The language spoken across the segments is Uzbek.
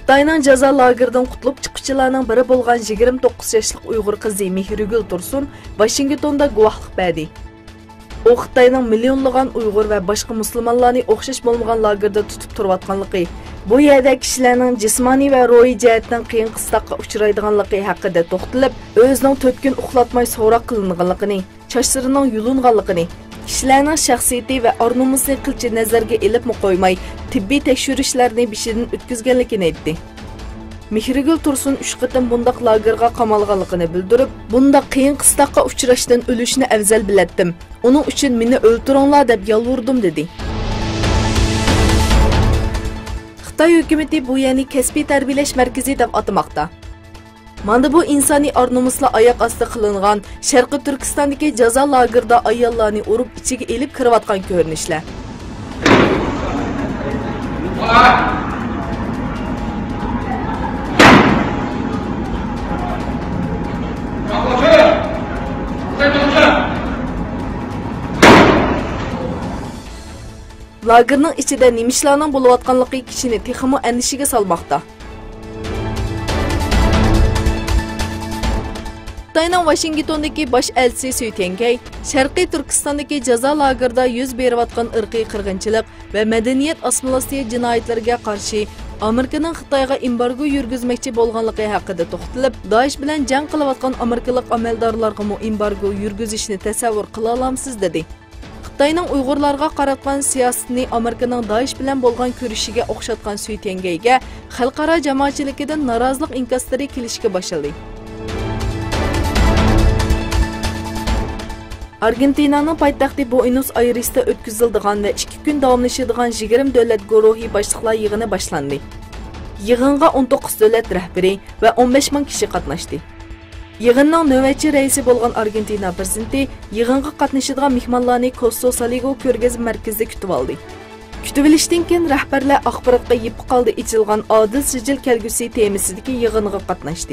Xitoyning jazo lageridan qutulib chiquvchilarning biri bo'lgan 29 yoshli Uyg'ur qizi Mehrigul Tursun Washingtonda guvohlik berdi. U Xitoyning millionlagan Uyg'ur va boshqa musulmonlarni o'xshash bo'lmagan lagerda tutib turayotganligi, bu yerda kishilarning jismoniy va ruhiy jihatdan qiyin qistoqqa uchraydiganligi haqida to'xtalib, o'zining 4 kun uxlatmay so'roq qilinganligini, chochlarining yulinganligini, kishilarning shaxsiyati va or-nomusini qilchi nazarga ilibmi qo'ymay, tibbiy tekshirishlarni bishidan o'tkazganligini aytdi. Mehrigul Tursun 3 qatim bundaq lagerga qamalganligini bildirib, bundaq qiyin qistoqqa uchrashdan o'lishni afzal bilatdim. Uning uchun meni o'ltiringlar deb yolvurdim dedi. Xitoy hukumati bu ya'ni kasbiy tarbiyalash markazi deb atamoqda. Mana bu insoniy or-nomuslar oyoq osti qilingan Sharqiy Turkistondagi jazo lagerida ayollarni urib ichiga elib kirayotgan ko'rinishlar. Lagerning ichida nimishlarning bo'layotganligi kishini texmo andishiga solmoqda. Xitoyning Washingtondagi bosh elchisi Sui Tiankay, Sharqiy Turkistondagi jazo lagerida yuz berayotgan irqiy qirg'inchilik va madaniyat assimilyatsiya jinoyatlariga qarshi Amerikaning Xitoyga embargo yurgizmoqchi bo'lganligi haqida to'xtalib, Daesh bilan jang qilayotgan amerikalik amaldorlarga mu embargo yurgizishni tasavvur qila olamsiz dedi. Xitoyning Uyg'urlarga qaratgan siyosatini Amerikaning Daesh bilan bo'lgan ko'rishiga o'xshatgan Sui Tiankayga xalqaro jamoatchiligidan norozilik inkaslari kelishga boshladi. Argentinaning poytaxti Buenos Airesda o'tkaziladigan va 2 kun davomlashadigan 20 davlat guruhi boshliqlar yig'ini boshlandi. Yig'inga 19 davlat rahbari va 15 ming kishi qatnashdi. Yig'inning navbatchi raisi bo'lgan Argentina prezidenti yig'inga qatnashadigan mehmonlarni Costa Saligo ko'rgazma markazida kutib oldi. Kutib olishdan keyin rahbarlar axborotga yetib qoldi ichilgan odil sijil kelgusi temasidagi yig'inga qatnashdi.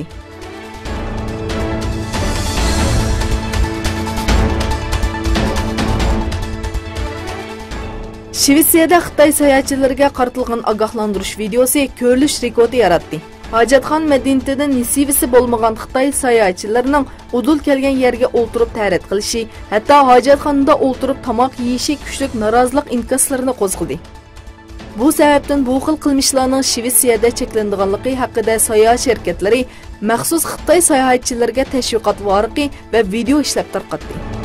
Shvetsiyada Xitoy sayohatchilariga qaratilgan ogohlantirish videosi ko'rilish rekordi yaratdi. Hojatxon madaniyatidan nisivisi bo'lmagan Xitoy sayohatchilarining udul kelgan yerga o'ltirib ta'rif qilishi, hatto hojatxonada o'ltirib tomoq yeyishi kuchli norozilik inkaslarini qo'zg'adi. Bu sababdan bu xil qilmishlarning Shvetsiyada cheklanganligi haqida sayohat shirkatlari maxsus Xitoy sayohatchilariga tashviqot varaqi va video ishlab tarqatdi.